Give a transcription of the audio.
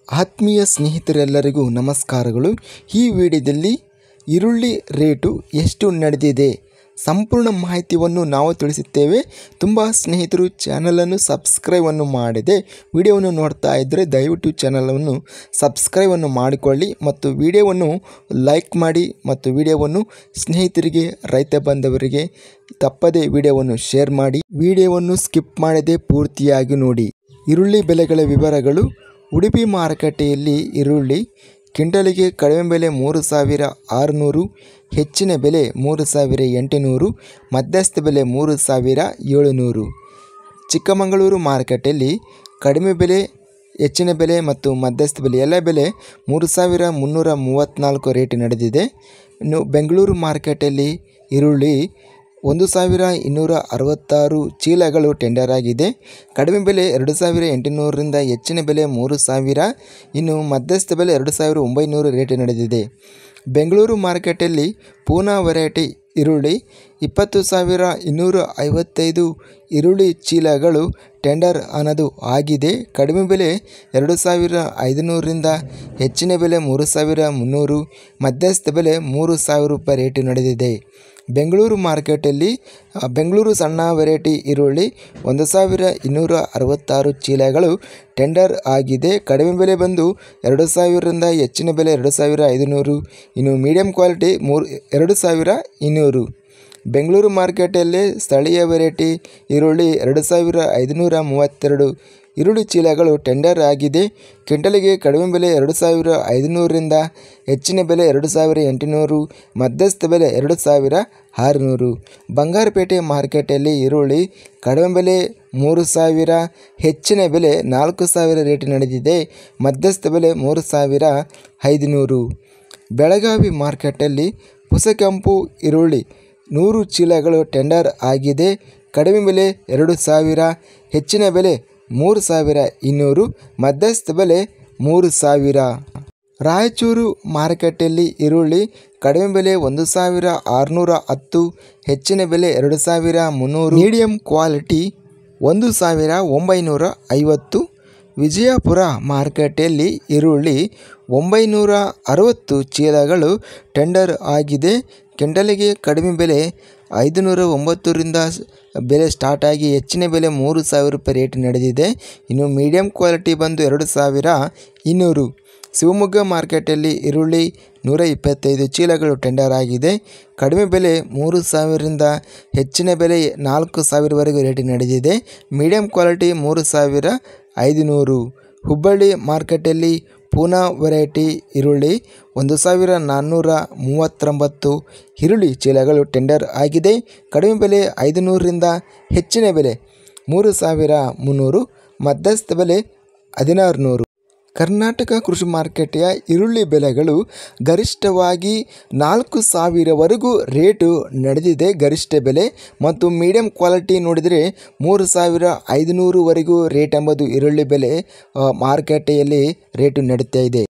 ಆತ್ಮೀಯ ಸ್ನೇಹಿತರೆಲ್ಲರಿಗೂ ನಮಸ್ಕಾರಗಳು. ಈ ವಿಡಿಯೋದಲ್ಲಿ ಈರುಳ್ಳಿ ರೇಟು ಎಷ್ಟು ನಡೆದಿದೆ ಸಂಪೂರ್ಣ ಮಾಹಿತಿಯನ್ನು ನಾವು ತಿಳಿಸುತ್ತೇವೆ. ತುಂಬ ಸ್ನೇಹಿತರು ಚಾನಲನ್ನು ಸಬ್ಸ್ಕ್ರೈಬನ್ನು ಮಾಡಿದೆ ವಿಡಿಯೋವನ್ನು ನೋಡ್ತಾ ಇದ್ದರೆ ದಯವಿಟ್ಟು ಚಾನಲನ್ನು ಸಬ್ಸ್ಕ್ರೈಬನ್ನು ಮಾಡಿಕೊಳ್ಳಿ ಮತ್ತು ವಿಡಿಯೋವನ್ನು ಲೈಕ್ ಮಾಡಿ ಮತ್ತು ವಿಡಿಯೋವನ್ನು ಸ್ನೇಹಿತರಿಗೆ ರೈತ ಬಾಂಧವರಿಗೆ ತಪ್ಪದೇ ವಿಡಿಯೋವನ್ನು ಶೇರ್ ಮಾಡಿ. ವಿಡಿಯೋವನ್ನು ಸ್ಕಿಪ್ ಮಾಡದೆ ಪೂರ್ತಿಯಾಗಿ ನೋಡಿ. ಈರುಳ್ಳಿ ಬೆಲೆಗಳ ವಿವರಗಳು. ಉಡುಪಿ ಮಾರುಕಟ್ಟೆಯಲ್ಲಿ ಈರುಳ್ಳಿ ಕ್ವಿಂಟಲಿಗೆ ಕಡಿಮೆ ಬೆಲೆ 3,600, ಹೆಚ್ಚಿನ ಬೆಲೆ 3,800, ಮಧ್ಯಸ್ಥ ಬೆಲೆ 3,700. ಚಿಕ್ಕಮಗಳೂರು ಮಾರುಕಟ್ಟೆಯಲ್ಲಿ ಕಡಿಮೆ ಬೆಲೆ, ಹೆಚ್ಚಿನ ಬೆಲೆ ಮತ್ತು ಮಧ್ಯಸ್ಥ ಬೆಲೆ ಎಲ್ಲ ಬೆಲೆ 3,334 ರೇಟ್ ನಡೆದಿದೆ. ಇನ್ನು ಬೆಂಗಳೂರು ಮಾರುಕಟ್ಟೆಯಲ್ಲಿ ಈರುಳ್ಳಿ 1,266 ಚೀಲಗಳು ಟೆಂಡರ್ ಆಗಿದೆ. ಕಡಿಮೆ ಬೆಲೆ 2,800ರಿಂದ ಹೆಚ್ಚಿನ ಬೆಲೆ 3,000, ಇನ್ನು ಮಧ್ಯಸ್ಥ ಬೆಲೆ 2,900 ರೇಟ್ ನಡೆದಿದೆ. ಬೆಂಗಳೂರು ಮಾರುಕಟ್ಟೆಯಲ್ಲಿ ಪೂನಾ ವೆರೈಟಿ ಈರುಳ್ಳಿ 20,255 ಈರುಳ್ಳಿ ಚೀಲಗಳು ಟೆಂಡರ್ ಅನ್ನೋದು ಆಗಿದೆ. ಕಡಿಮೆ ಬೆಲೆ 2,500ರಿಂದ ಹೆಚ್ಚಿನ ಬೆಲೆ 3,300, ಮಧ್ಯಸ್ಥ ಬೆಲೆ 3,000 ರೂಪಾಯಿ ರೇಟ್ ನಡೆದಿದೆ. ಬೆಂಗಳೂರು ಮಾರ್ಕೆಟಲ್ಲಿ ಬೆಂಗಳೂರು ಸಣ್ಣ ವೆರೈಟಿ ಈರುಳ್ಳಿ 1,266 ಚೀಲಗಳು ಟೆಂಡರ್ ಆಗಿದೆ. ಕಡಿಮೆ ಬೆಲೆ ಬಂದು 2,000ರಿಂದ ಹೆಚ್ಚಿನ ಬೆಲೆ 2,500, ಇನ್ನು ಮೀಡಿಯಂ ಕ್ವಾಲಿಟಿ 2,200. ಬೆಂಗಳೂರು ಮಾರ್ಕೆಟಲ್ಲಿ ಸ್ಥಳೀಯ ವೆರೈಟಿ ಈರುಳ್ಳಿ 2,532 ಈರುಳ್ಳಿ ಚೀಲಗಳು ಟೆಂಡರ್ ಆಗಿದೆ. ಕ್ವಿಂಟಲಿಗೆ ಕಡಿಮೆ ಬೆಲೆ 2,500ರಿಂದ ಹೆಚ್ಚಿನ ಬೆಲೆ 2,800, ಮಧ್ಯಸ್ಥ ಬೆಲೆ 2,600. ಬಂಗಾರಪೇಟೆ ಮಾರ್ಕೆಟಲ್ಲಿ ಈರುಳ್ಳಿ ಕಡಿಮೆ ಬೆಲೆ 3,000, ಹೆಚ್ಚಿನ ಬೆಲೆ 4,000 ರೇಟ್ ನಡೆದಿದೆ. ಮಧ್ಯಸ್ಥ ಬೆಲೆ 3,500. ಬೆಳಗಾವಿ ಮಾರ್ಕೆಟಲ್ಲಿ ಹೊಸಕೆಂಪು ಈರುಳ್ಳಿ 100 ಚೀಲಗಳು ಟೆಂಡರ್ ಆಗಿದೆ. ಕಡಿಮೆ ಬೆಲೆ 2,000, ಹೆಚ್ಚಿನ ಬೆಲೆ 3,200, ಮಧ್ಯಸ್ಥ ಬೆಲೆ 3,000. ರಾಯಚೂರು ಮಾರುಕಟ್ಟೆಯಲ್ಲಿ ಈರುಳ್ಳಿ ಕಡಿಮೆ ಬೆಲೆ 1,610, ಹೆಚ್ಚಿನ ಬೆಲೆ 2,300, ಮೀಡಿಯಂ ಕ್ವಾಲಿಟಿ 1,950. ವಿಜಯಪುರ ಮಾರುಕಟ್ಟೆಯಲ್ಲಿ ಈರುಳ್ಳಿ 960 ಚೀಲಗಳು ಟೆಂಡರ್ ಆಗಿದೆ. ಕ್ವಿಂಟಲಿಗೆ ಕಡಿಮೆ ಬೆಲೆ 509ರಿಂದ ಬೆಲೆ ಸ್ಟಾರ್ಟ್ ಆಗಿ ಹೆಚ್ಚಿನ ಬೆಲೆ 3,000 ರೂಪಾಯಿ ರೇಟ್ ನಡೆದಿದೆ. ಇನ್ನು ಮೀಡಿಯಂ ಕ್ವಾಲಿಟಿ ಬಂದು 2,200. ಶಿವಮೊಗ್ಗ ಮಾರ್ಕೆಟಲ್ಲಿ ಈರುಳ್ಳಿ 125 ಚೀಲಗಳು ಟೆಂಡರ್ ಆಗಿದೆ. ಕಡಿಮೆ ಬೆಲೆ 3,000ರಿಂದ ಹೆಚ್ಚಿನ ಬೆಲೆ 4,000ವರೆಗೂ ರೇಟ್ ನಡೆದಿದೆ. Medium quality 3,500. ಹುಬ್ಬಳ್ಳಿ ಮಾರ್ಕೆಟಲ್ಲಿ ಪೂನಾ ವೆರೈಟಿ ಈರುಳ್ಳಿ 1,439 ಈರುಳ್ಳಿ ಚೀಲಗಳು ಟೆಂಡರ್ ಆಗಿದೆ. ಕಡಿಮೆ ಬೆಲೆ 500ರಿಂದ ಹೆಚ್ಚಿನ ಬೆಲೆ 3,300, ಮಧ್ಯಸ್ಥ ಬೆಲೆ 1,600. ಕರ್ನಾಟಕ ಕೃಷಿ ಮಾರುಕಟ್ಟೆಯ ಈರುಳ್ಳಿ ಬೆಲೆಗಳು ಗರಿಷ್ಠವಾಗಿ 4,000ವರೆಗೂ ರೇಟು ನಡೆದಿದೆ ಗರಿಷ್ಠ ಬೆಲೆ, ಮತ್ತು ಮೀಡಿಯಂ ಕ್ವಾಲಿಟಿ ನೋಡಿದರೆ 3,500ವರೆಗೂ ರೇಟ್ ಎಂಬುದು ಈರುಳ್ಳಿ ಬೆಲೆ ಮಾರುಕಟ್ಟೆಯಲ್ಲಿ ರೇಟು ನಡೀತಾ ಇದೆ.